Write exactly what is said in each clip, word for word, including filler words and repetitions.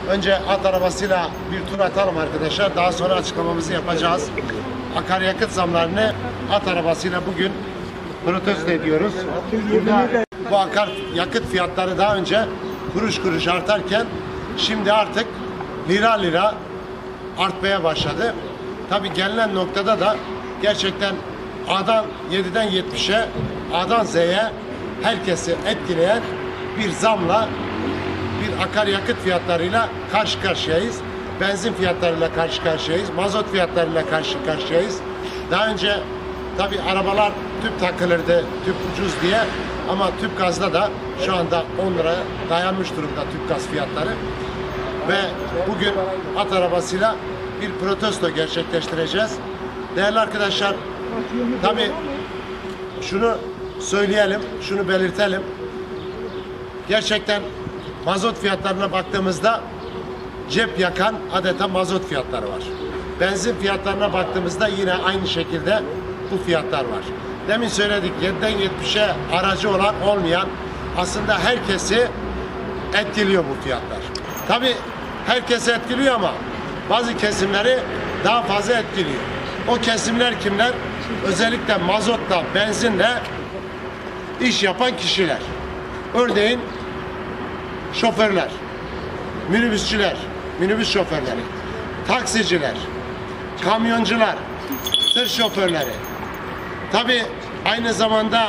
Önce at arabasıyla bir tur atalım arkadaşlar. Daha sonra açıklamamızı yapacağız. Akaryakıt zamlarını at arabasıyla bugün protesto ediyoruz. Burada bu akaryakıt fiyatları daha önce kuruş kuruş artarken şimdi artık lira lira artmaya başladı. Tabi gelinen noktada da gerçekten A'dan yediden yetmişe, A'dan Z'ye herkesi etkileyen bir zamla, bir akaryakıt fiyatlarıyla karşı karşıyayız. Benzin fiyatlarıyla karşı karşıyayız. Mazot fiyatlarıyla karşı karşıyayız. Daha önce tabi arabalar tüp takılırdı, tüp ucuz diye, ama tüp gazda da şu anda on lira dayanmış durumda tüp gaz fiyatları. Ve bugün at arabasıyla bir protesto gerçekleştireceğiz. Değerli arkadaşlar, tabi şunu söyleyelim, şunu belirtelim. Gerçekten mazot fiyatlarına baktığımızda cep yakan adeta mazot fiyatları var. Benzin fiyatlarına baktığımızda yine aynı şekilde bu fiyatlar var. Demin söyledik, yediden yetmişe aracı olan olmayan aslında herkesi etkiliyor bu fiyatlar. Tabii herkesi etkiliyor ama bazı kesimleri daha fazla etkiliyor. O kesimler kimler? Özellikle mazotla, benzinle iş yapan kişiler. Örneğin şoförler, minibüsçüler, minibüs şoförleri, taksiciler, kamyoncular, tır şoförleri. Tabii aynı zamanda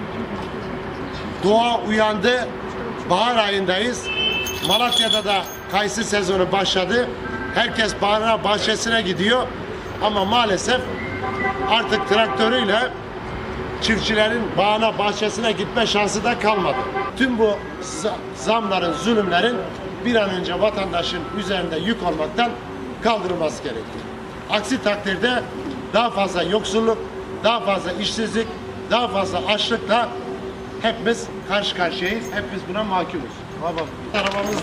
doğa uyandı. Bahar ayındayız. Malatya'da da kayısı sezonu başladı. Herkes bahar bahçesine gidiyor. Ama maalesef artık traktörüyle çiftçilerin bağına, bahçesine gitme şansı da kalmadı. Tüm bu zamların, zulümlerin bir an önce vatandaşın üzerinde yük olmaktan kaldırılması gerekiyor. Aksi takdirde daha fazla yoksulluk, daha fazla işsizlik, daha fazla açlıkla hepimiz karşı karşıyayız. Hepimiz buna mahkumuz. Babam, arabamız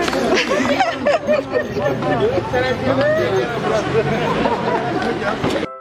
var.